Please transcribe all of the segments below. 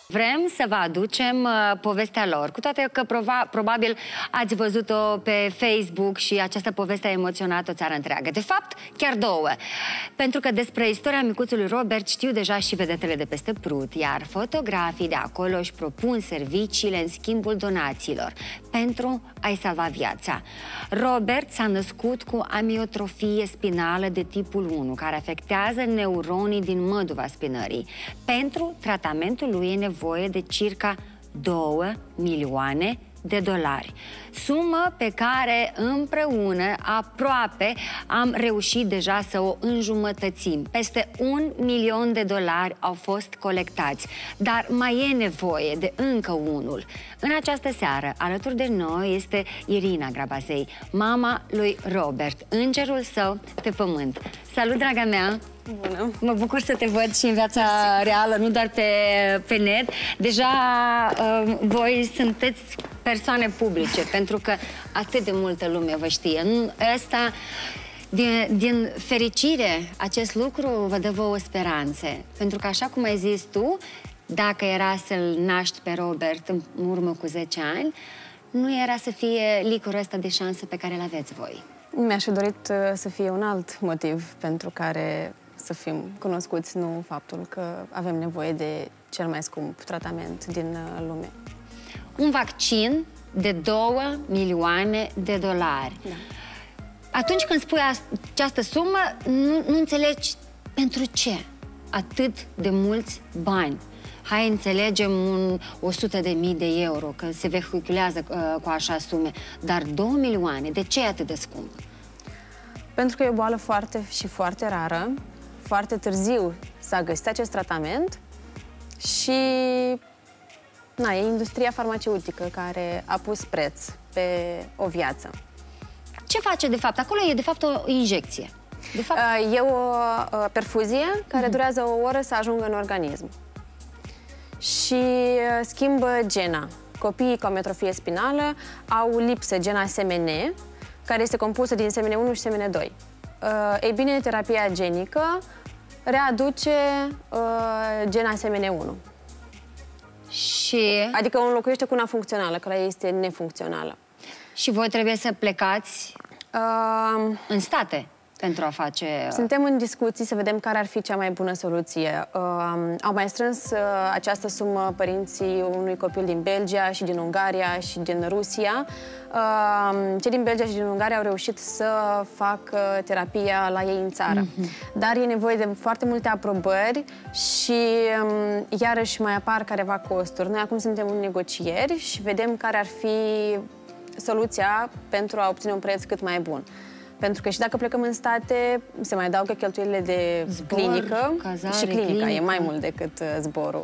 Vrem să vă aducem povestea lor, cu toate că probabil ați văzut-o pe Facebook și această poveste a emoționat o țară întreagă. De fapt, chiar două. Pentru că despre istoria micuțului Robert știu deja și vedetele de peste Prut, iar fotografii de acolo își propun serviciile în schimbul donațiilor pentru a-i salva viața. Robert s-a născut cu amiotrofie spinală de tipul 1, care afectează neuronii din măduva spinării. Pentru tratamentul lui e nevoie de circa 2 milioane de dolari. Sumă pe care împreună aproape am reușit deja să o înjumătățim. Peste 1 milion de dolari au fost colectați, dar mai e nevoie de încă unul. În această seară, alături de noi este Irina Grabazei, mama lui Robert, îngerul său pe pământ. Salut, draga mea! Bună! Mă bucur să te văd și în viața reală, nu doar pe net. Deja voi sunteți persoane publice, pentru că atât de multă lume vă știe. Asta, din fericire, acest lucru vă dă vouă speranțe. Pentru că, așa cum ai zis tu, dacă era să-l naști pe Robert în urmă cu 10 ani, nu era să fie licurul ăsta de șansă pe care îl aveți voi. Mi-aș fi dorit să fie un alt motiv pentru care să fim cunoscuți, nu faptul că avem nevoie de cel mai scump tratament din lume. Un vaccin de 2 milioane de dolari. Da. Atunci când spui această sumă, nu înțelegi pentru ce atât de mulți bani. Hai, înțelegem 100.000 de euro, că se vehiculează cu așa sume, dar 2 milioane, de ce e atât de scump? Pentru că e o boală foarte rară, foarte târziu s-a găsit acest tratament și e industria farmaceutică care a pus preț pe o viață. Ce face de fapt? Acolo e de fapt o injecție. De fapt... E o perfuzie care durează o oră să ajungă în organism și schimbă gena. Copiii cu amiotrofie spinală au lipsă gena SMN, care este compusă din SMN1 și SMN2. Ei bine, terapia genică readuce gena SMN1. Adică o înlocuiește cu una funcțională, că la ei este nefuncțională. Și voi trebuie să plecați în state pentru a face... Suntem în discuții să vedem care ar fi cea mai bună soluție. Au mai strâns această sumă părinții unui copil din Belgia și din Ungaria și din Rusia. Cei din Belgia și din Ungaria au reușit să facă terapia la ei în țară. Dar e nevoie de foarte multe aprobări și iarăși mai apar careva costuri. Noi acum suntem în negocieri și vedem care ar fi soluția pentru a obține un preț cât mai bun. Pentru că și dacă plecăm în state, se mai adaugă cheltuielile de clinică, cazare, și clinica e mai mult decât zborul.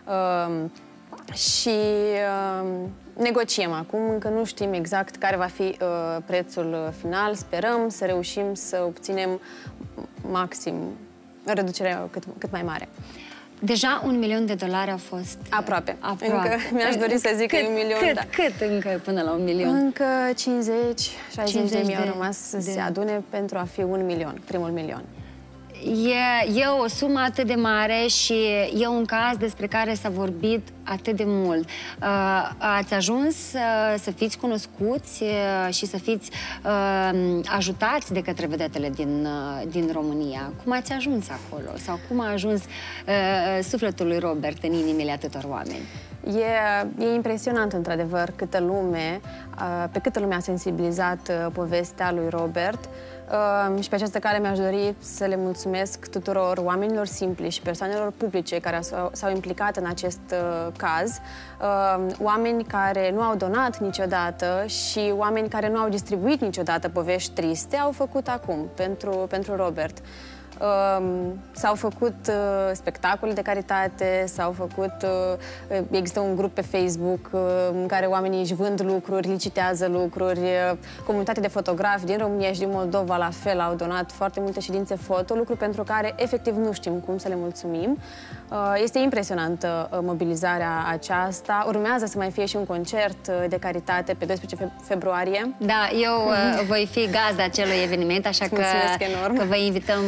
Negociem acum, încă nu știm exact care va fi prețul final. Sperăm să reușim să obținem maxim reducerea cât mai mare. Deja 1 milion de dolari au fost... Aproape. Încă mi-aș dori să zic că e 1 milion. Cât încă până la 1 milion? Încă 50-60 de mii au rămas să se adune pentru a fi 1 milion, primul milion. E o sumă atât de mare și e un caz despre care s-a vorbit atât de mult. Ați ajuns să fiți cunoscuți și să fiți ajutați de către vedetele din România. Cum ați ajuns acolo? Sau cum a ajuns sufletul lui Robert în inimile atâtor oameni? E impresionant, într-adevăr, pe câtă lume a sensibilizat povestea lui Robert. Și pe această cale mi-aș dori să le mulțumesc tuturor oamenilor simpli și persoanelor publice care s-au implicat în acest caz, oameni care nu au donat niciodată și oameni care nu au distribuit niciodată povești triste, au făcut acum pentru Robert. S-au făcut spectacole de caritate, există un grup pe Facebook în care oamenii își vând lucruri, licitează lucruri, comunitatea de fotografi din România și din Moldova la fel au donat foarte multe ședințe foto, lucruri pentru care efectiv nu știm cum să le mulțumim. Este impresionantă mobilizarea aceasta. Urmează să mai fie și un concert de caritate pe 12 februarie. Da, eu voi fi gazda acelui eveniment, așa că vă invităm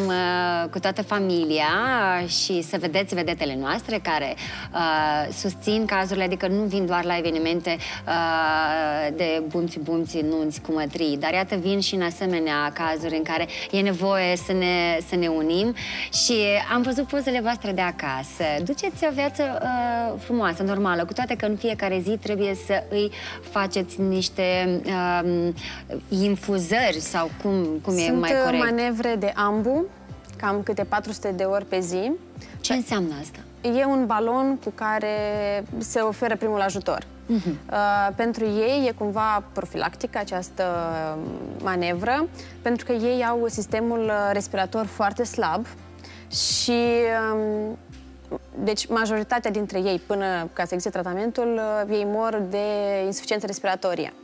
cu toată familia și să vedeți vedetele noastre care susțin cazurile, adică nu vin doar la evenimente de bumți, nunți cu mătrii, dar iată vin și în asemenea cazuri în care e nevoie să ne unim și am văzut pozele voastre de acasă. Duceți o viață frumoasă, normală, cu toate că în fiecare zi trebuie să îi faceți niște infuzări sau cum e mai corect? Sunt manevre de ambu, cam câte 400 de ori pe zi. Ce înseamnă asta? E un balon cu care se oferă primul ajutor. Pentru ei e cumva profilactică această manevră, pentru că ei au sistemul respirator foarte slab și deci majoritatea dintre ei, până ca să existe tratamentul, ei mor de insuficiență respiratorie.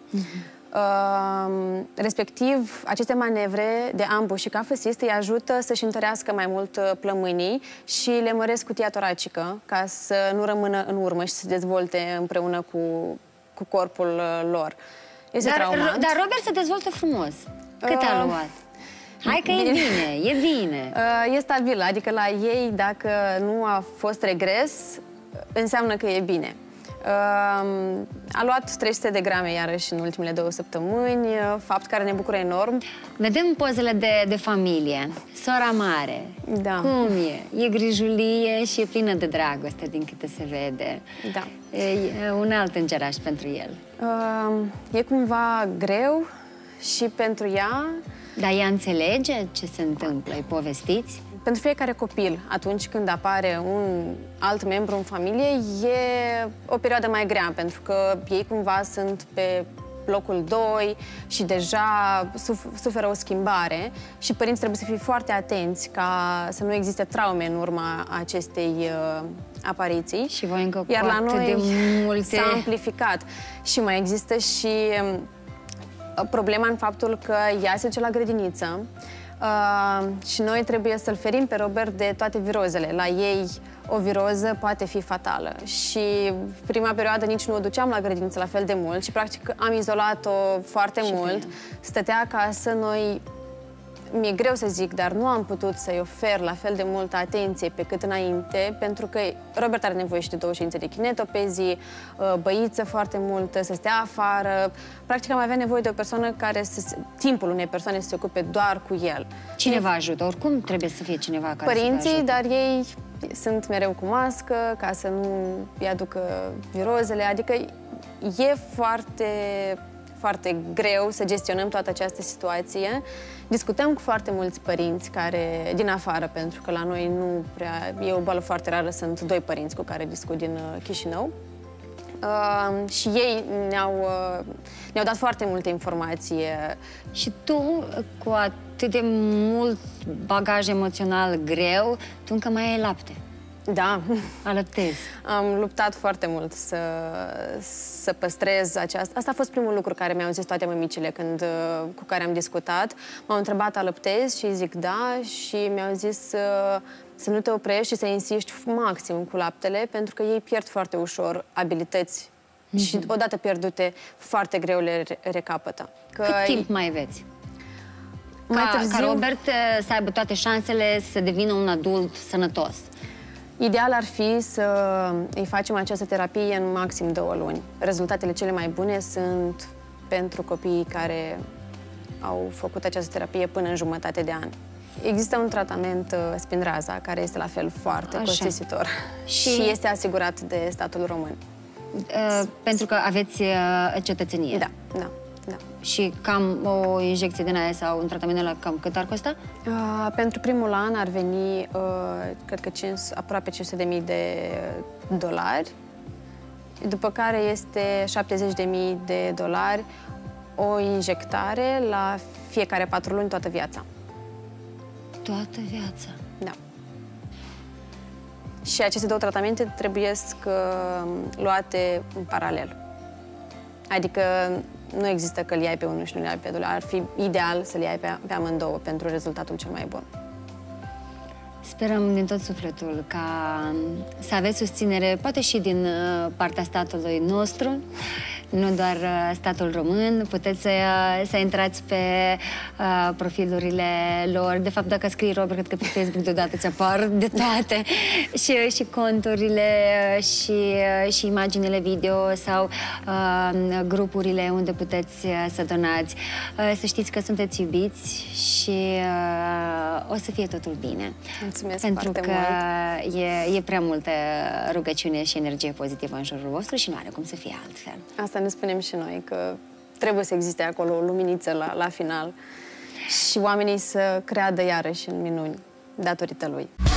Respectiv, aceste manevre de ambu și caf assist îi ajută să-și întărească mai mult plămânii și le măresc cutia toracică ca să nu rămână în urmă și să se dezvolte împreună cu corpul lor. Este traumant. Dar Robert se dezvoltă frumos. Cât a luat? Hai că e bine, e bine. E stabil, adică la ei, dacă nu a fost regres, înseamnă că e bine. A luat 300 de grame iarăși în ultimele 2 săptămâni, fapt care ne bucură enorm. Vedem pozele de familie. Sora mare, da. Cum e? E grijulie și e plină de dragoste, din câte se vede. Da. E un alt îngeraș pentru el. E cumva greu și pentru ea. Dar ea înțelege ce se întâmplă? Îi povestiți? Pentru fiecare copil, atunci când apare un alt membru în familie, e o perioadă mai grea, pentru că ei cumva sunt pe locul 2 și deja suferă o schimbare și părinții trebuie să fie foarte atenți ca să nu existe traume în urma acestei apariții. Și voi încă iar la noi de multe... s-a amplificat. Și mai există și problema în faptul că ea se duce la grădiniță și noi trebuie să-l ferim pe Robert de toate virozele. La ei o viroză poate fi fatală și prima perioadă nici nu o duceam la grădiniță la fel de mult și practic am izolat-o foarte mult. Stătea acasă, noi... Mi-e greu să zic, dar nu am putut să-i ofer la fel de multă atenție pe cât înainte, pentru că Robert are nevoie și de 2 ședințe de kineto pe zi, băiță foarte multă, să stea afară. Practic am avea nevoie de o persoană care timpul unei persoane să se ocupe doar cu el. Cine vă ajută? Oricum trebuie să fie cineva care părinții, să vă ajute. Dar ei sunt mereu cu mască ca să nu îi aducă virozele, adică e foarte greu să gestionăm toată această situație. Discutăm cu foarte mulți părinți din afară, pentru că la noi nu prea... E o boală foarte rară, sunt 2 părinți cu care discut din Chișinău. Și ei ne-au dat foarte multe informații. Și tu, cu atât de mult bagaj emoțional greu, tu încă mai ai lapte. Da. Alăptezi. Am luptat foarte mult să păstrez aceasta. Asta a fost primul lucru care mi-au zis toate mămicile cu care am discutat. M-au întrebat, alăptezi? Și zic da. Și mi-au zis să nu te oprești și să insiști maxim cu laptele, pentru că ei pierd foarte ușor abilități și odată pierdute, foarte greu le recapătă. Cât timp mai aveți? Ca Robert să aibă toate șansele să devină un adult sănătos. Ideal ar fi să îi facem această terapie în maxim 2 luni. Rezultatele cele mai bune sunt pentru copiii care au făcut această terapie până în jumătate de an. Există un tratament Spinraza, care este la fel foarte costisitor și este asigurat de statul român. Pentru că aveți cetățenie. Da, da. Da. Și cam o injecție din aia sau un tratament de la cam cât ar costa? Pentru primul an ar veni, cred că aproape $500.000, după care este $70.000 o injectare la fiecare 4 luni, toată viața. Toată viața? Da. Și aceste 2 tratamente trebuie luate în paralel. Adică nu există că îl iai pe unul și nu îl iai pe $2. Ar fi ideal să-l iai pe amândouă pentru rezultatul cel mai bun. Sperăm din tot sufletul ca să aveți susținere, poate și din partea statului nostru, nu doar statul român. Puteți să intrați pe profilurile lor. De fapt, dacă scrii Robert, cred că pe Facebook deodată ți apar de toate. și conturile și imaginile video sau grupurile unde puteți să donați. Să știți că sunteți iubiți și o să fie totul bine. Mulțumesc pentru foarte că mult. E prea multă rugăciune și energie pozitivă în jurul vostru și nu are cum să fie altfel. Asta ne spunem și noi, că trebuie să existe acolo o luminiță la final și oamenii să creadă iarăși în minuni datorită lui.